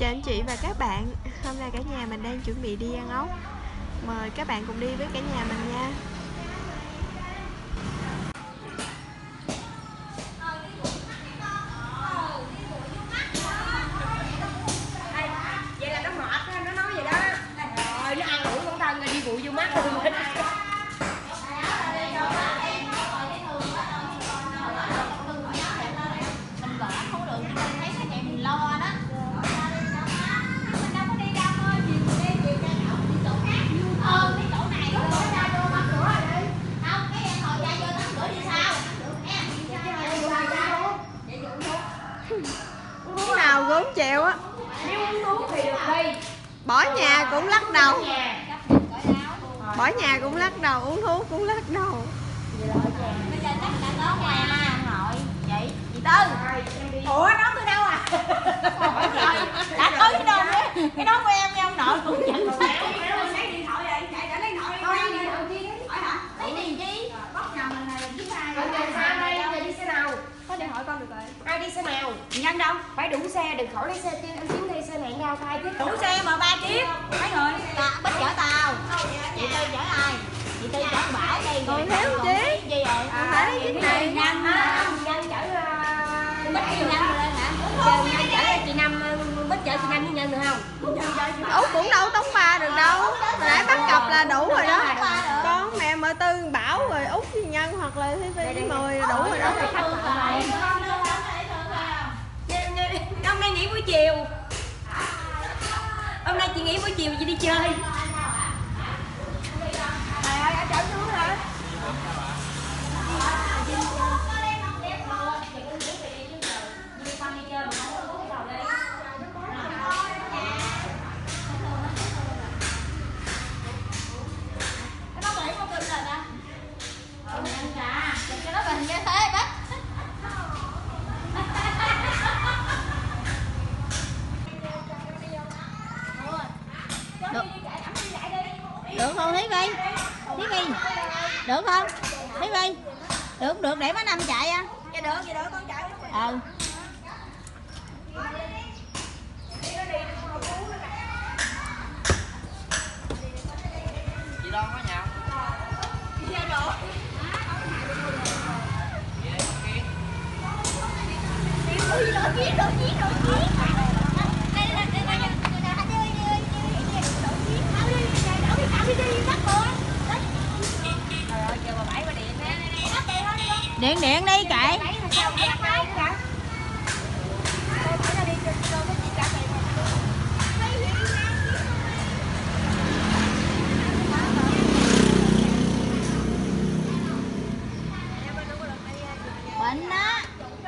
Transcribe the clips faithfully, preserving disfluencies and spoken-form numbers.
Chào anh chị và các bạn. Hôm nay cả nhà mình đang chuẩn bị đi ăn ốc. Mời các bạn cùng đi với cả nhà mình nha. Vậy là nó mệt, nó nói vậy đó. Rồi nó ăn uống bản thân rồi đi bụi vô mắt rồi mình. Cái nào gốm chèo á. Nếu uống thuốc thì được đi. Bỏ nhà cũng lắc đầu. Bỏ nhà cũng lắc đầu, uống thuốc cũng lắc đầu. Bây giờ chắc đã có ngoài ông nội. Chị, chị Tư. Ủa nó từ đâu à? Đã tới cái đâu đấy. Cái đó của em nha ông nội cũng nhận. Lấy điện thoại vậy, chạy trả lấy điện thoại đi. Thôi đi điện thoại chi hỏi hả? Lấy tiền chi? Bắt nhà mình là thứ hai. Ở trên sao đây? Giờ đi xe nào? Có điện thoại con được rồi. Ai đi xe nào? Nhân đâu? Phải đủ xe, đừng khỏi lấy xe tiên em kiếm đi xe này nhau khai chứ. Đủ xe mà ba chiếc. Mấy người? Ta Bích chở tao. Chị Tư chở ai? Chị Tư chở Bảo đây. Còn thiếu một chiếc. Gì rồi? Còn phải lấy chiếc này. Nhân. Nhân chở Bích chở Nhân rồi lên hả? Chờ Nhân chở chị Năm, Bích chở chị Năm với Nhân được không? Út cũng đâu tống ba được đâu. Hồi nãy bắt cặp là đủ rồi đó. Con mẹ mợ Tư Bảo rồi Út với Nhân hoặc là Thi Phi với mười là đủ rồi đó. Hôm nay nghỉ buổi chiều. Hôm nay chị nghỉ buổi chiều chị đi chơi. Trời ơi, ở chợ xuống hả? Cái đó mình như thế Bích. Được. Được không Thí Vi? Thí Vi. Được không? Thí Vi. Được được để mấy năm chạy á. Dạ được, dạ được con chạy. Ừ. Chị Đoan có nhà không? Dạ được. Ui, đội chiến, đội chiến, đội chiến. Đây là đây là điện điện đi kệ. Bệnh đó.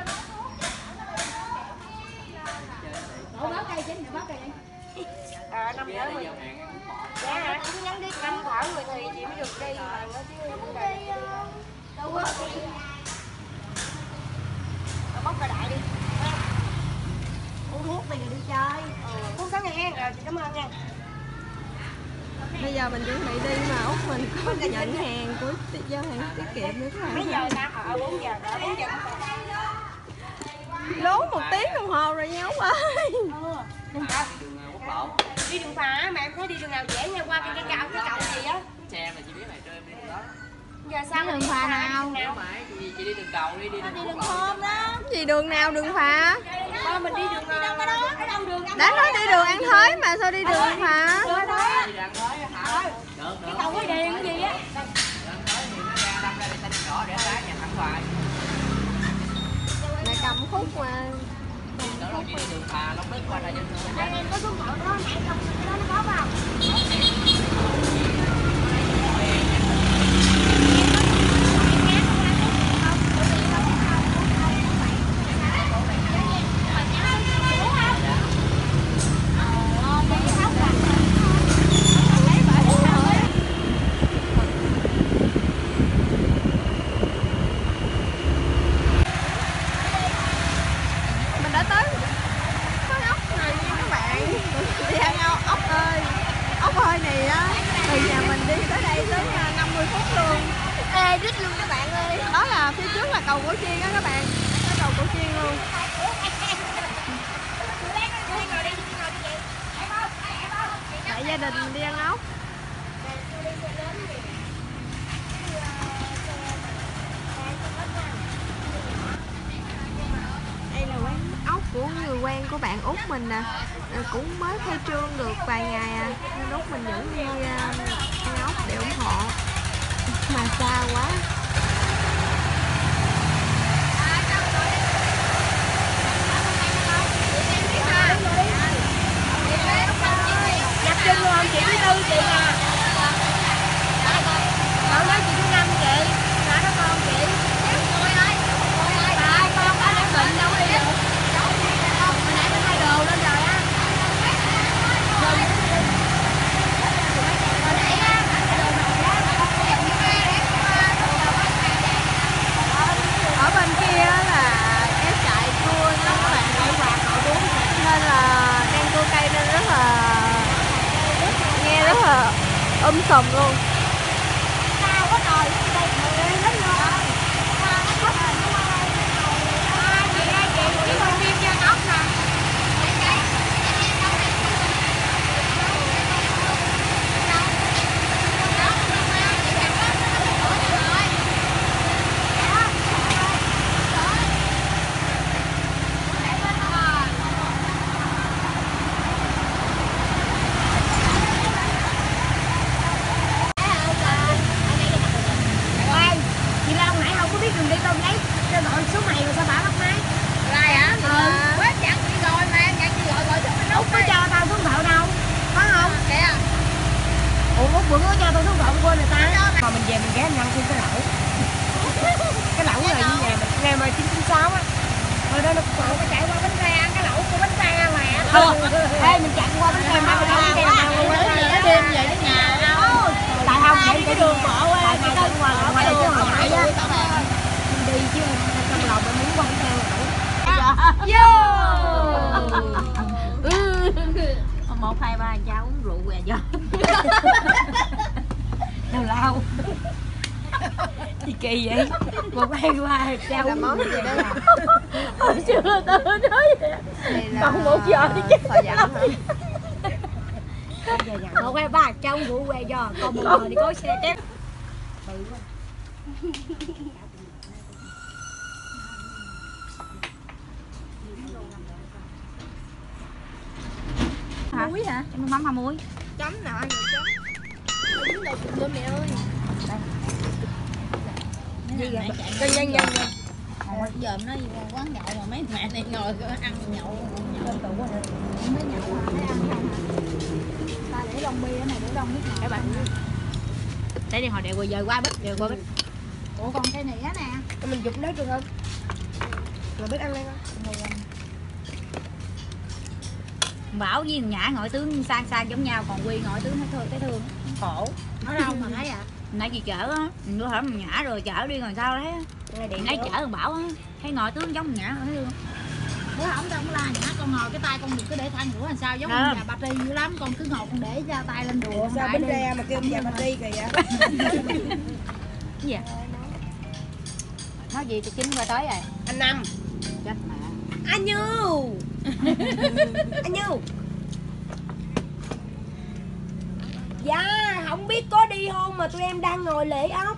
À, năm nữa mình. Dạ hả? Cứ nhắn đi năm thở người thì chị mới được đi mà nó chứ không đi. Đâu có. Bóc ra đại đi. Uống thuốc đi rồi đi chơi. Thuốc sáng nghe, rồi chị cảm ơn nha. Bây giờ mình chuẩn bị đi mà Út mình có nhận hàng của giao hàng tiết kiệm nữa các bạn. Mấy giờ ta? Ờ bốn giờ, đợi bốn giờ. Lố một tiếng đồng hồ rồi nha Út ơi. Đi đường phà mà em thấy đi đường nào dễ nha, qua cái cây cao cái cầu gì á. Xe mà chị biết này cho em đi đường đó. Giờ sao đường phà nào? Nếu mà chị, chị đi đường cầu đi, đi đường Đi quốc đường lộ. thơm đó. Gì đường nào đường phà? Ba mình đi đường Đi đâu cái đó? Ở đâu đường? Đã nói đi đường An Thới mà sao đi đường phà? Đường đó. Đi đường Thới hả? Được, được. Cái cầu cái điền cái gì á. Đường Thới thì nó ra đâm ra đi xe đường đỏ để lái nhà thẳng hoài. Mày cầm khúc mà. Đó là chị đi đường phà Long Đức qua ra dân thương. Đây em có xuống cầu đó, nãy không cái đó nó có vào. Mình đã tới con ốc này nha các bạn. Đi ăn ốc ơi. Ốc ơi này á, từ nhà mình đi tới đây tới năm mươi phút luôn. Ê, đít luôn các bạn ơi. Đó là phía trước là cầu Cổ Chiên á các bạn. Cái cầu Cổ Chiên luôn. đại gia đình đi ăn ốc. Đây là quán ốc của người quen của bạn Út mình nè, cũng mới khai trương được vài ngày à, nên Út mình vẫn đi uh, ăn ốc để ủng hộ, mà xa quá. Nhập chân luôn chị thứ tư chị nè. Cậu nói chị thứ năm chị, nhỏ đó con chị. Tại con có đang bệnh đâu đi được. Hồi nãy nó thay đồ lên rồi á. Hồi nãy á, Ở bên kia là cái trại cua nó các bạn lại quạt họ đúng, nên là đang cua cây nên rất là nghe rất là um sùm luôn. sao có nồi đây người lớn rồi. Chị ơi chị, chị con chim cho ốc nè. Đường đi tao lấy cho gọi số mày rồi sao bảo bắt máy Lại hả? ừ. Quét dặn chị rồi mà em dặn chị gọi gọi số mình Út có cho tao số thợ đâu phải không kìa. Ủa Út bữa có cho tao số thợ quên người ta mà mình về mình ghé ăn thêm cái lẩu cái lẩu là như nhà mình ngày mà chín chín sáu á rồi đó nó còn cái chạy qua bánh xe ăn cái lẩu của bánh xe mà ê mình chạy qua bánh xe mà mình không đi nào luôn á đêm về đến nhà đâu. tại không vậy cái đường bỏ qua tại ngay qua ngoài đây chứ hồi nãy á đi chứ trong lòng em muốn quăng theo Vô. Một hai ba cháu uống rượu về do. đâu lao gì kỳ vậy một hai ba cháu Là món gì đây? hồi xưa tao nói vậy còn một giờ đi chứ Sợ dặn hả? một hai ba cháu uống rượu về do còn một giờ thì có xe chép Muối hả? Em mắm hả muối? Chấm nào ăn được chấm. Dính đầy cùng luôn mẹ ơi. Gì vậy? Nhân nhân nhân nhân. Hồi giờ nó quán nhậu mà mấy mẹ này ngồi ăn nhậu. Mới nhậu mà thấy ăn không? Ta để lon bia này để lon nước này các bạn. Để đi hồi đèo rồi giờ qua bích, đèo qua bích. Ủa còn cây này á nè. Mình dục nó được không? Rồi biết ăn lên không? Bảo với Nhã ngồi tướng sang sang giống nhau, còn Quy ngồi tướng thấy thương cái thương khổ. Ở đâu mà thấy ạ? Nãy chị chở á, mình đưa hỏi Nhã rồi chở đi còn sao đấy. Nãy chở thằng Bảo á, thấy ngồi tướng giống Nhã thấy thương. Bữa hổng tao không la Nhã, con ngồi cái tay con đừng cứ để thang nữa làm sao giống à. Nhà bà Tri dữ lắm, con cứ ngồi con để ra tay lên đùa. Sao bánh ra mà kêu nhà bà Tri kìa vậy? Cái gì? Nói gì từ chín qua tới rồi. Anh Năm. Chết mẹ. Anh Như. Anh Như. Dạ, không biết có đi không mà tụi em đang ngồi lễ ốc.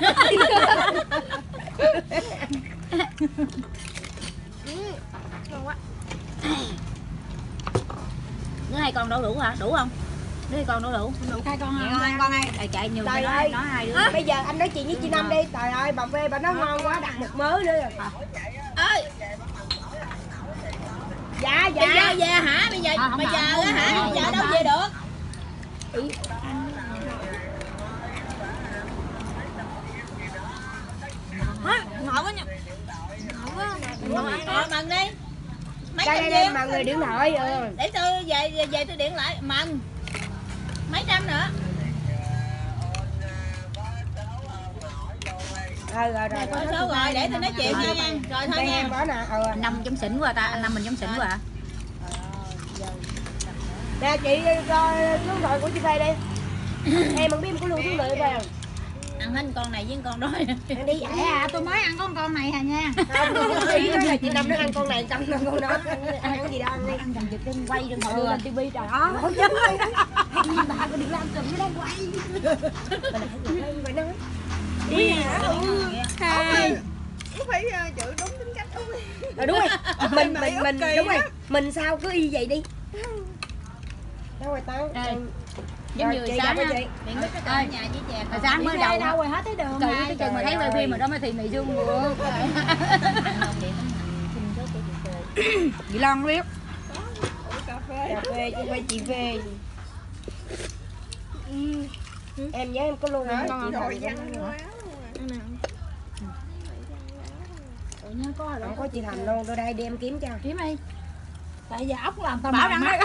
Ngon quá. Đứa hai con đâu đủ hả? Đủ không? Đứa hai con đâu đủ? Đủ hai con hả? Hai con ai? Chạy chạy nhiều Trời nói, ơi. nói hai đứa. À, bây giờ anh nói chuyện với chị Năm đi. Trời ơi, bà phê bà nói ngon quá đặt một mớ nữa rồi. Ơi. Dạ dạ. Bây giờ về hả? Bây giờ À, bây giờ không, á hả? không, Bây giờ không, đâu không. về được? Hả? Ngọt quá nha. Ngọt quá. Ngọt mừng đi. Mấy Đây trăm đây đây viên. mà người điện thoại ừ. Để tôi về về, về tôi điện lại mừng. Mấy trăm nữa. Ờ rồi rồi. Thôi số rồi để tôi nói chuyện nha nha. Rồi thôi Đây nha. em có nè. Ừ. Anh Năm giống xỉn quá ta, anh Năm mình giống xỉn quá à. Nè chị coi số điện thoại của chị Phê đi. Em không biết có lưu số liệu về không? Ăn hết con này với con đó. Ăn đi vậy à. Tôi mới ăn con con này hà nha. Không, ý nói là chị Năm nó ăn con này, Tâm ăn con đó. Ăn, ăn cái gì đâu ăn đi. Ăn thằng Việt Linh quay đừng Ừ. đưa lên tivi trời ơi. Ôi trời ơi. bà có đừng làm cầm cái đang quay. Bà nãy phải nói. Đi Hai phải chữ đúng tính cách đúng rồi. Ờ đúng rồi. Mình mình mình đúng rồi. Mình sao cứ y vậy đi. Đâu rồi tao. Giống như sáng á, điện nước cái cơm nhà với chè. Sáng mới đầu đâu rồi hết thấy đường. Từ cái chừng mà thấy quay phim mà đó mới thì mì dương được. Chị Loan biết. Cà phê. Cà phê chứ phải chị phê. Em nhớ em có luôn Rồi, ngon rồi văn quá. Tự nhiên có rồi. Không có chị Thành luôn, tôi đây đi em kiếm cho. Kiếm đi. Tại giờ ốc làm tao Bảo mờ mắt.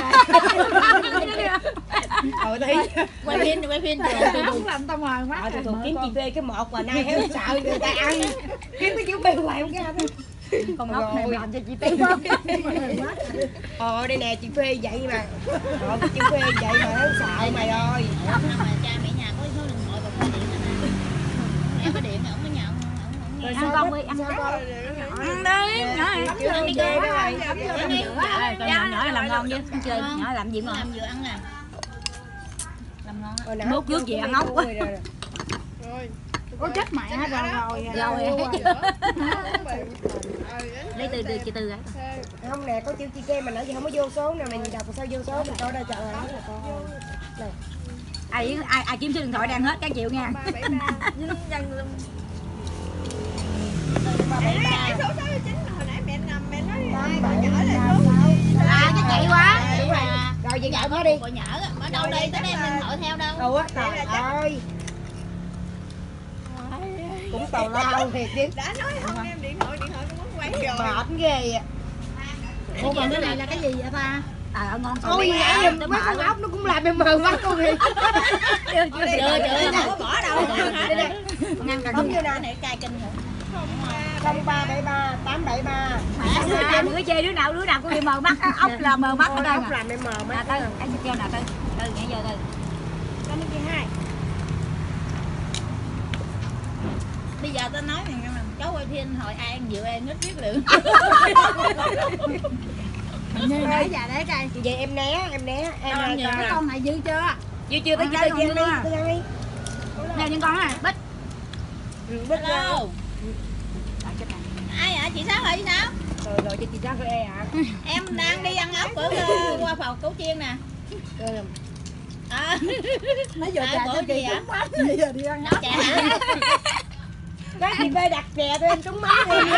Ờ thấy Quay phim quay phim từ ốc làm tao mờ mắt. ờ từ từ kiếm chị phê cái một mà nay hết sợ người ta ăn. Kiếm cái chữ phê hoài không ra thôi. Con ốc này làm cho chị Tí quá. Ờ đây nè chị phê vậy mà. Ờ chị phê vậy mà nó sợ mày ơi. Mà cha mẹ nhà có số điện thoại còn có điện nè. Em có điện ổng có nhận Rồi ăn sao con bác- đi ăn sao con. con- Ăn đi, nhỏ này. Chưa ăn ghê đó rồi. Cho nhỏ nhỏ làm ngon chứ, chơi nhỏ làm gì ngon. Làm vừa ăn nè. Làm ngon á. Hồi nãy Mốt chưa trước về có ăn mấy ốc cô quá. rồi rồi. Rồi. Có chết mẹ rồi rồi. Rồi lấy từ từ chị Tư rồi. Không nè có chữ chị kê mà nãy giờ không có vô số nè mình đọc sao vô số mình coi đây chợ là là con. Này. Ai ai ai kiếm số điện thoại đang hết các triệu nha. ba bảy ba. Cái số sáu mươi chín là hồi nãy mẹ nằm mẹ nói chở lại số. À cái chạy quá. Đúng rồi. Rồi vậy gọi nó đi. Cô nhở ở đâu đây tới đem điện thoại theo đâu. Đâu á trời ơi. Cũng tào lao thiệt chứ. Đã nói không em điện thoại điện thoại cũng muốn quay rồi. Mệt ghê à. Ủa còn cái này là cái gì vậy ta? À ngon còn Ôi bé vậy mấy con ốc nó cũng làm em mờ mắt luôn kìa. chưa chưa chưa không có bỏ đâu. Ngăn cần Bấm vô nè. này cay kinh rồi. không ba bảy ba tám bảy ba. Đừng có chê đứa nào đứa nào cũng bị mờ mắt, ốc là mờ mắt ở đây Ốc mà. làm em mờ mắt. À Tư, anh kêu nào Tư. Tư nhảy vô Tư. năm mươi hai. Bây giờ tao nói này mà cháu quay phim hồi ai ăn rượu em nít biết lượng. Như nãy giờ đấy coi. Vậy em né, em né, em Đâu, nhiều cái con này dư chưa? Dư chưa tới Con chưa đây tới em còn đi, dư à? tôi ăn đi. Nè những con này, Bích. Ừ, bích ra. Hello. Ai ạ? Chị Sáu hỏi gì sao? Rồi rồi cho chị Sáu ơi ạ. Em đang đi ăn ốc ở uh, qua phòng Củ Chiên nè. Rồi. À. Nãy giờ À, trà bữa cho gì chị ạ? trúng bánh, bây giờ đi ăn Nấu chè hả? Cái chị phê đặt chè tôi em trúng máy em.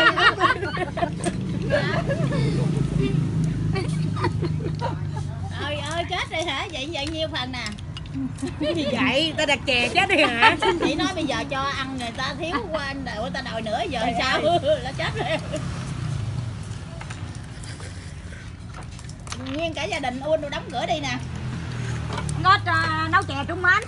Trời ơi chết rồi hả? Vậy vậy nhiêu phần nè? Cái gì vậy? Ta đặt chè chết đi hả? Chị nói bây giờ cho ăn người ta thiếu qua anh đợi người ta đòi nữa giờ Trời sao? Là chết rồi. Nguyên cả gia đình uôn đồ đóng cửa đi nè. Ngót uh, nấu chè trúng mến.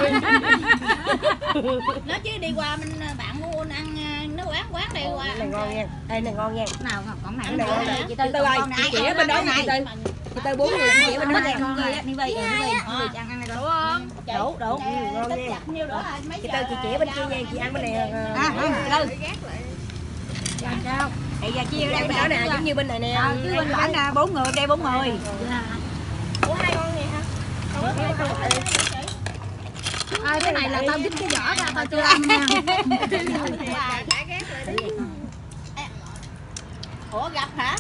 Nó chứ đi qua mình bạn muốn uôn ăn uh, nó quán quán đi qua. Cái này ngon nha. Đây này ngon nha. Nào còn này Cái này ngon nè. Chị Tư ơi, chị chỉ ở bên đó nha chị Tư. Chị Tư bốn người chị chỉ ở bên đó nè. Con này đi về, đi về. Ăn ăn đủ không? Đủ, đủ. Ngon Tích nha. chặt nhiêu nữa rồi mấy Chị Tư chị chỉ ở bên kia nha, chị ăn bên này. À, không, Tư. Làm sao? Thì giờ chia đây bên đó nè, giống như bên này nè. À, chứ bên phải nè, bốn người, đây bốn người. Ủa hai con này hả? À, cái này là tao dính cái vỏ ra, tao chưa ăn nha. Ủa gặp hả?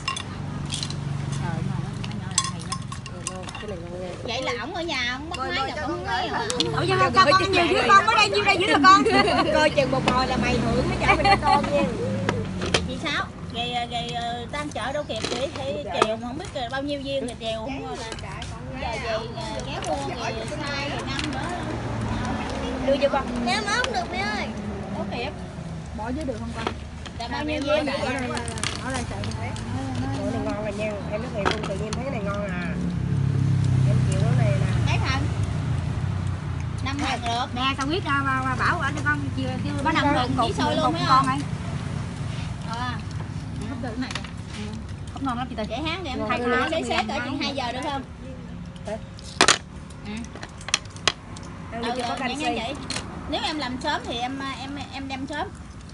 Cái này ngon nha. Vậy là ổng ở nhà, ổng bắt máy là ổng nói ổng sao con có nhiều đứa con ở đây nhiêu đây dữ rồi con. Coi chừng một hồi là mày hưởng mới trả mình cho con nha. Chị Sáu, ngày ngày tan chợ đâu kịp chị thì chiều không biết bao nhiêu viên thì chiều không là giờ về ghé mua ngày hai ngày năm nữa. Đưa cho con. Em không được mẹ ơi. Có kịp. Bỏ dưới được không con? Là bao nhiêu viên vậy? Ở đây chạy thấy. Ủa này ngon rồi nha. Em nói thiệt luôn tự nhiên thấy cái này ngon à. Em chịu cái này nè. Mấy thằng? Năm thằng được. Nè tao biết ra bảo ở cho con chiều kêu có năm thằng chỉ sôi luôn mấy con ơi. À. Không được này. Không ngon lắm chị Tư. Để háng đi em thay nó để xếp cỡ chừng hai giờ được không? Ừ. Ăn Ừ, đi cho có vậy canxi. vậy. Nếu em làm sớm thì em em em đem sớm.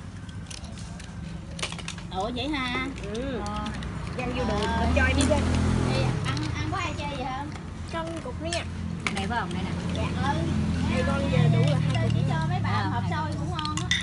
Ủa vậy ha. Ừ. Ờ. Ăn vô đường, cho em đi ra. Thì ăn ăn có ai chơi vậy không? Cân cục nữa nha. Nè này phải không? Đây nè. Dạ ơi. Thì con về đủ là hai Tôi cục. chỉ cho mấy bạn hộp xôi cũng ngon á.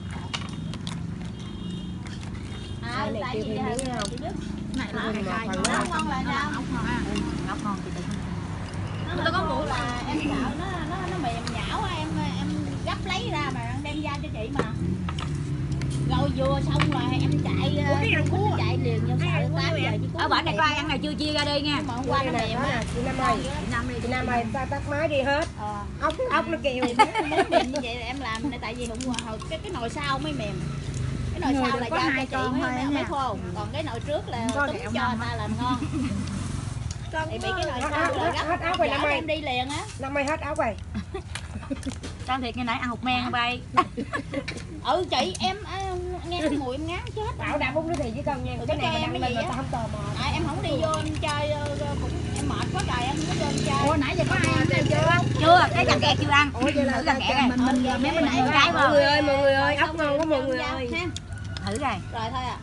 À, này tại kêu vì thêm miếng không? chị Đức Này là Phần hai phần cay. nó ngon là sao? Ốc ngon á. Ngọc ngon chị Đức. Nó Tôi có ngon mũ. là em sợ nó nó nó mềm nhão á, em em gấp lấy ra mà đem ra cho chị mà. Rồi vừa xong rồi em chạy uh, chạy liền vô sợ tám giờ chứ. Ở bển này có ai ăn này chưa chia ra đi nha. Nhưng mà hôm qua nó mềm á. Chị Năm ơi, Chị Năm đi. chị Năm ơi, ta tắt máy đi hết. Ờ. Ốc ốc nó kêu. Thì muốn muốn mềm như vậy là em làm này, tại vì hôm qua hồi cái cái nồi sau mới mềm. Cái nồi Người sau được là có giao hai cho con chị thôi mới á mới nha. khô. Còn cái nồi trước là Có túng kẹo cho ngon người ta làm ngon. Thì bị cái nồi Hết sau ốc, là hết gấp ốc rồi Năm gỡ ơi. em đi liền á. Năm ơi hết ốc rồi. Sao thiệt, ngày nãy ăn hột men không bay? Ừ chị, em à, nghe cái mùi em ngán chết. Bảo đã bún nước thì với con nha. Ừ, Cái cho này em mà cái đăng gì lên người á? ta không tò mò. À, em không đi vô em chơi ờ, cũng em mệt quá trời em không có vô em chơi. Ủa nãy giờ có ai ăn đây chưa? Chưa, cái cà kẹ chưa ăn. Ủa vậy là thử cà kẹ mình này. mình mình mấy mình Nãy ăn cái Mọi người ơi, mọi người ơi, ốc ngon quá mọi người ơi. Thử rồi. Rồi thôi à.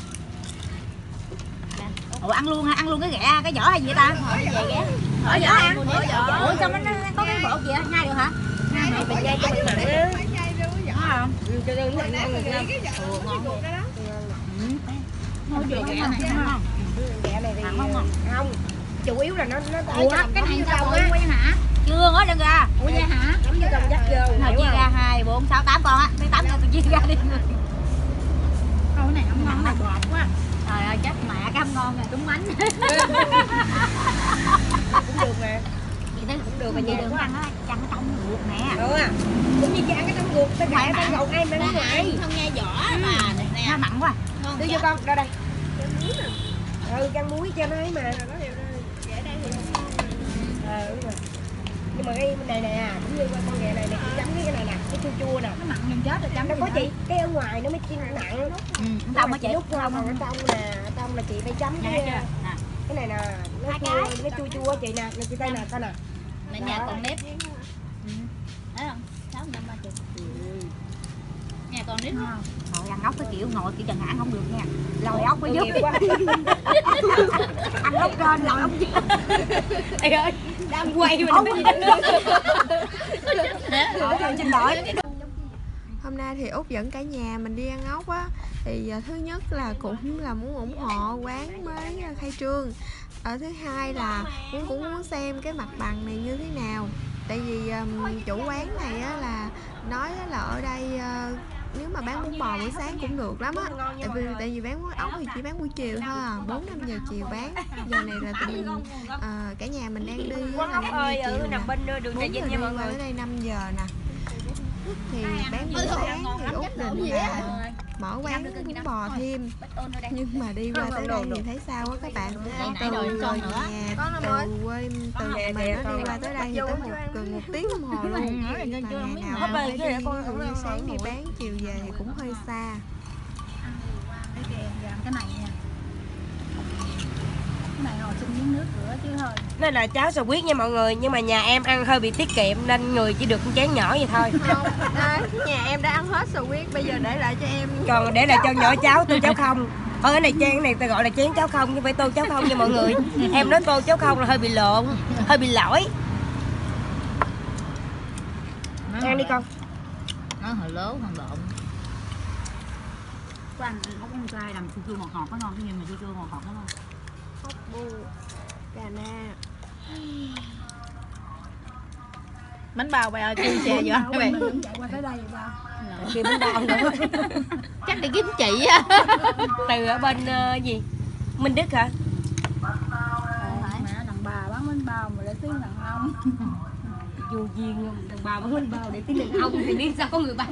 Ủa ăn luôn hả? Ăn luôn cái ghẹ, cái vỏ hay gì vậy ta? Hỏi về ghé. Hỏi vỏ ăn. Ủa sao nó có cái bộ gì á? Nhai được hả? Này mình nhai cho mình mặn á. Có không? Ừ, cho nên mặn ngon rồi. Ừ, ngon rồi. Ừ. Nói về ghẹ này Ngon không? Ghẹ này thì Mặn không ngon? không. Chủ yếu là nó nó Ủa cái này sao bự quá hả? Chưa ngó đừng ra. Ủa vậy hả? Giống như con dắt vô. Nào chia ra hai, bốn, sáu, tám con á. Tới tám con tôi chia ra đi. Thôi cái này không ngon, này bọt quá. Trời ơi chắc mẹ cam ngon rồi trúng bánh. Cũng được mà. Vậy đó cũng được mà gì đừng ăn á, chăn ở trong ruột nè. Đúng à. Cũng như ăn cái trong ruột, tôi gãy cái gầu em đang ngoài. Không nghe vỏ mà nè. Nó mặn quá. Đưa cho con, đây đây. Ừ, căng muối cho nó ấy mà. Ờ, đúng rồi. Nhưng mà cái này nè, cũng như con ghẹ này nè, chỉ chấm cái này nè, cái chua chua nè. Nó mặn gần chết rồi chấm Đâu có chị, cái ở ngoài nó mới chiên nặng. Ừ, tao mới chị. Lúc qua còn ở trong nè, ở trong là chị phải chấm cái Nè, cái này nè, nó Hai chua, cái. nó chua chua chị nè, nè chị tay nè, coi nè. Mẹ nhà còn nếp. Thấy không? Sáu năm ba chục. Nhà còn nếp không? Thôi ăn ốc cái kiểu ngồi kiểu chừng ăn không được nha. Lòi ốc mới giúp. Ăn ốc trên lòi ốc dưới. Ê ơi, đang quay mình mới Xin lỗi. Hôm nay thì Út dẫn cả nhà mình đi ăn ốc á. Thì uh, thứ nhất là cũng là muốn ủng hộ quán mới uh, khai trương. Ở thứ hai là cũng cũng muốn xem cái mặt bằng này như thế nào. Tại vì um, chủ quán này á, là nói là ở đây uh, nếu mà bán bún bò buổi sáng cũng được lắm á. Tại vì tại vì bán món ốc thì chỉ bán buổi chiều thôi à, bốn năm giờ chiều bán. Giờ này là tụi mình uh, cả nhà mình đang đi á, Quán là ốc năm giờ ơi, chiều ừ, nằm nè. bên đường Trà Bốn giờ Vinh đi nha mọi qua người. tới đây năm giờ nè. Thì bán buổi sáng thì Út định là mở quán bún bò thêm, nhưng mà đi qua tới đây thì thấy sao á các bạn. Từ nhà từ quê từ nhà mình nó đi qua tới đây thì tới một gần một tiếng đồng hồ luôn. Mà ngày nào phải đi từ sáng đi bán chiều về thì cũng hơi xa. Cái này nha. Cái này hồi xin miếng nước rửa chứ thôi. Đây là cháo sò huyết nha mọi người, nhưng mà nhà em ăn hơi bị tiết kiệm nên người chỉ được một chén nhỏ vậy thôi. Không, à, nhà em đã ăn hết sò huyết, bây giờ để lại cho em. Còn để lại cho nhỏ cháo tô cháo không. Thôi cái này chén này ta gọi là chén cháo không chứ không phải tô cháo không nha mọi người. Em nói tô cháo không là hơi bị lộn, hơi bị lỗi. Ăn đi con. Nó hơi lớn hơn lộn. Có ăn ốc con trai làm chua chua ngọt ngọt có ngon, cái nhìn mà chua chua ngọt ngọt có ngon. Ốc bu, cà na. Bánh bao bà ơi, kêu xe vậy các bạn. Qua tới đây ba. Kêu bánh bao nữa. Chắc đi kiếm chị á. Từ ở bên uh, gì? Minh Đức hả? Mẹ đàn bà bán bánh bao mà để tiếng đàn ông. Vô duyên đàn bà bán bánh bao để tiếng đàn ông thì biết sao có người bán.